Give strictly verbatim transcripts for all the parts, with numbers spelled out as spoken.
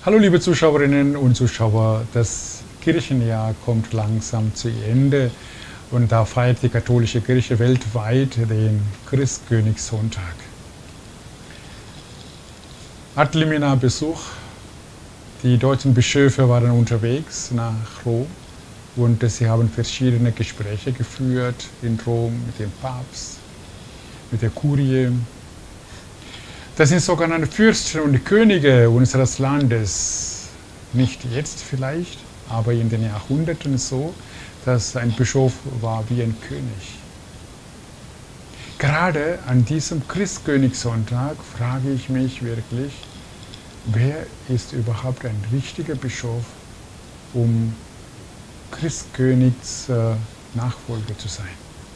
Hallo liebe Zuschauerinnen und Zuschauer, das Kirchenjahr kommt langsam zu Ende und da feiert die katholische Kirche weltweit den Christkönigssonntag. Ad limina Besuch, die deutschen Bischöfe waren unterwegs nach Rom und sie haben verschiedene Gespräche geführt in Rom mit dem Papst, mit der Kurie. Das sind sogenannte Fürsten und Könige unseres Landes. Nicht jetzt vielleicht, aber in den Jahrhunderten so, dass ein Bischof war wie ein König. Gerade an diesem Christkönigssonntag frage ich mich wirklich, wer ist überhaupt ein richtiger Bischof, um Christkönigs äh, Nachfolger zu sein?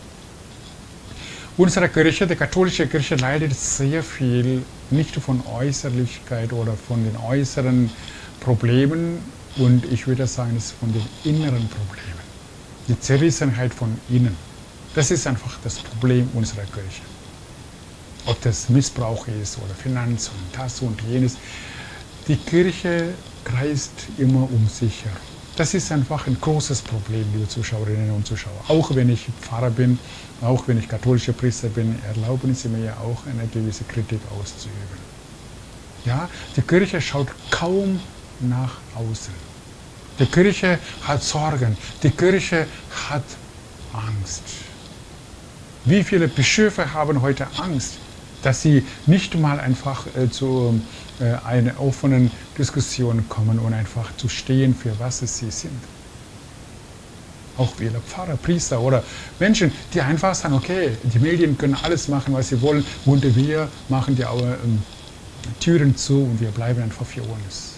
Unsere Kirche, die katholische Kirche, leidet sehr viel nicht von Äußerlichkeit oder von den äußeren Problemen und ich würde sagen, es ist von den inneren Problemen. Die Zerrissenheit von innen. Das ist einfach das Problem unserer Kirche. Ob das Missbrauch ist oder Finanz und das und jenes. Die Kirche kreist immer um sich herum. Das ist einfach ein großes Problem, liebe Zuschauerinnen und Zuschauer. Auch wenn ich Pfarrer bin, auch wenn ich katholischer Priester bin, erlauben Sie mir ja auch eine gewisse Kritik auszuüben. Ja, die Kirche schaut kaum nach außen. Die Kirche hat Sorgen, die Kirche hat Angst. Wie viele Bischöfe haben heute Angst, dass sie nicht mal einfach äh, zu äh, einer offenen Diskussion kommen und einfach zu stehen, für was es sie sind. Auch viele Pfarrer, Priester oder Menschen, die einfach sagen, okay, die Medien können alles machen, was sie wollen, und wir machen die ähm, Türen zu und wir bleiben einfach für uns.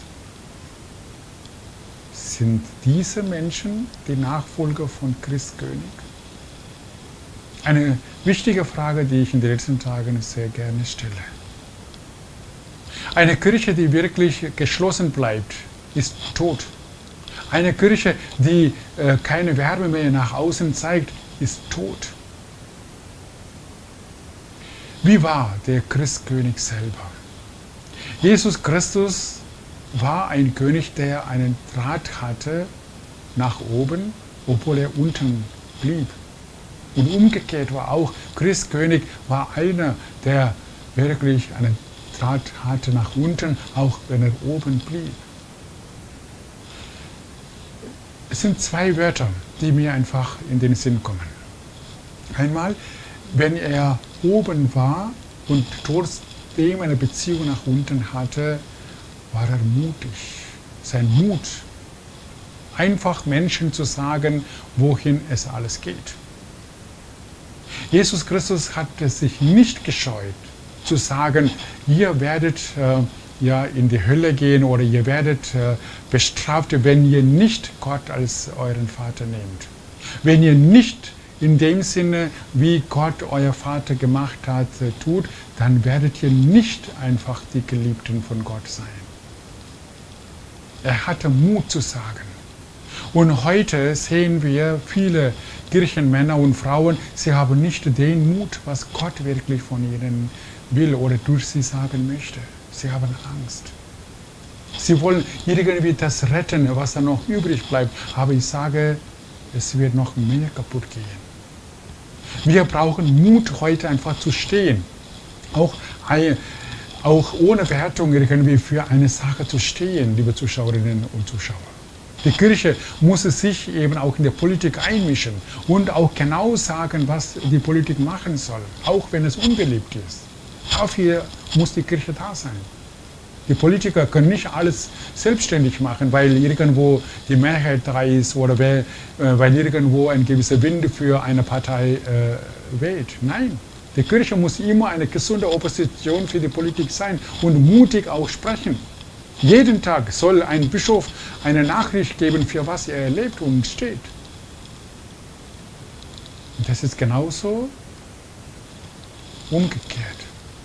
Sind diese Menschen die Nachfolger von Christkönig? Eine wichtige Frage, die ich in den letzten Tagen sehr gerne stelle. Eine Kirche, die wirklich geschlossen bleibt, ist tot. Eine Kirche, die äh, keine Wärme mehr nach außen zeigt, ist tot. Wie war der Christkönig selber? Jesus Christus war ein König, der einen Draht hatte nach oben, obwohl er unten blieb. Und umgekehrt war auch, Christkönig war einer, der wirklich einen Draht hatte nach unten, auch wenn er oben blieb. Es sind zwei Wörter, die mir einfach in den Sinn kommen. Einmal, wenn er oben war und trotzdem eine Beziehung nach unten hatte, war er mutig. Sein Mut, einfach Menschen zu sagen, wohin es alles geht. Jesus Christus hat es sich nicht gescheut, zu sagen, ihr werdet äh, ja in die Hölle gehen oder ihr werdet äh, bestraft, wenn ihr nicht Gott als euren Vater nehmt. Wenn ihr nicht in dem Sinne, wie Gott euer Vater gemacht hat, äh, tut, dann werdet ihr nicht einfach die Geliebten von Gott sein. Er hatte Mut zu sagen. Und heute sehen wir viele Kirchenmänner und Frauen, sie haben nicht den Mut, was Gott wirklich von ihnen will oder durch sie sagen möchte. Sie haben Angst. Sie wollen irgendwie das retten, was da noch übrig bleibt. Aber ich sage, es wird noch mehr kaputt gehen. Wir brauchen Mut, heute einfach zu stehen. Auch, auch ohne Wertung irgendwie für eine Sache zu stehen, liebe Zuschauerinnen und Zuschauer. Die Kirche muss sich eben auch in der Politik einmischen und auch genau sagen, was die Politik machen soll, auch wenn es unbeliebt ist. Dafür muss die Kirche da sein. Die Politiker können nicht alles selbstständig machen, weil irgendwo die Mehrheit da ist oder weil irgendwo ein gewisser Wind für eine Partei äh, weht. Nein, die Kirche muss immer eine gesunde Opposition für die Politik sein und mutig auch sprechen. Jeden Tag soll ein Bischof eine Nachricht geben, für was er erlebt und steht. Und das ist genauso umgekehrt.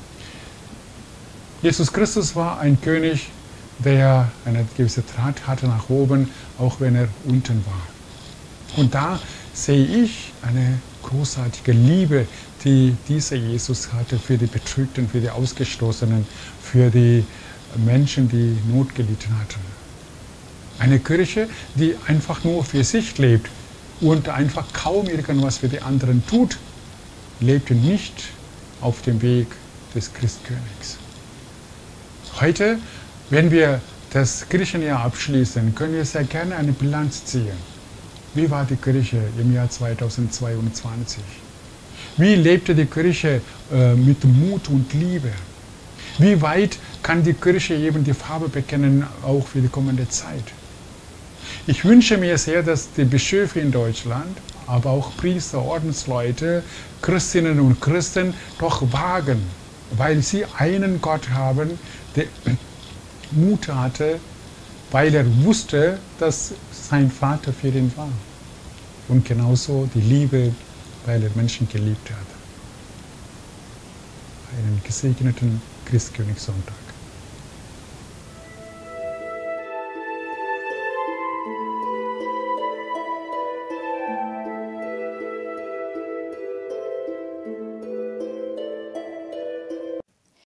Jesus Christus war ein König, der eine gewisse Draht hatte nach oben, auch wenn er unten war. Und da sehe ich eine großartige Liebe, die dieser Jesus hatte für die Betrübten, für die Ausgestoßenen, für die Menschen, die Not gelitten hatten. Eine Kirche, die einfach nur für sich lebt und einfach kaum irgendwas für die anderen tut, lebte nicht auf dem Weg des Christkönigs. Heute, wenn wir das Kirchenjahr abschließen, können wir sehr gerne eine Bilanz ziehen. Wie war die Kirche im Jahr zweitausendzweiundzwanzig? Wie lebte die Kirche äh, mit Mut und Liebe? Wie weit kann die Kirche eben die Farbe bekennen, auch für die kommende Zeit? Ich wünsche mir sehr, dass die Bischöfe in Deutschland, aber auch Priester, Ordensleute, Christinnen und Christen doch wagen, weil sie einen Gott haben, der Mut hatte, weil er wusste, dass sein Vater für ihn war. Und genauso die Liebe, weil er Menschen geliebt hat. Einen gesegneten Christkönigssonntag.